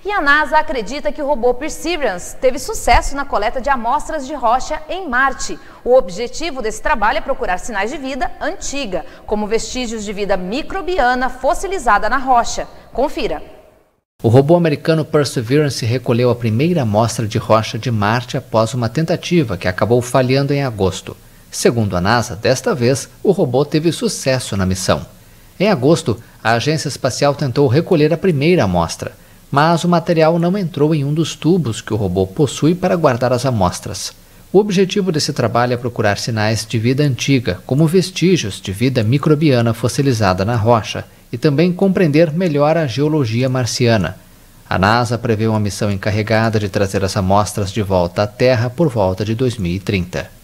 E a NASA acredita que o robô Perseverance teve sucesso na coleta de amostras de rocha em Marte. O objetivo desse trabalho é procurar sinais de vida antiga, como vestígios de vida microbiana fossilizada na rocha. Confira. O robô americano Perseverance recolheu a primeira amostra de rocha de Marte após uma tentativa que acabou falhando em agosto. Segundo a NASA, desta vez, o robô teve sucesso na missão. Em agosto, a agência espacial tentou recolher a primeira amostra, mas o material não entrou em um dos tubos que o robô possui para guardar as amostras. O objetivo desse trabalho é procurar sinais de vida antiga, como vestígios de vida microbiana fossilizada na rocha, e também compreender melhor a geologia marciana. A NASA prevê uma missão encarregada de trazer as amostras de volta à Terra por volta de 2030.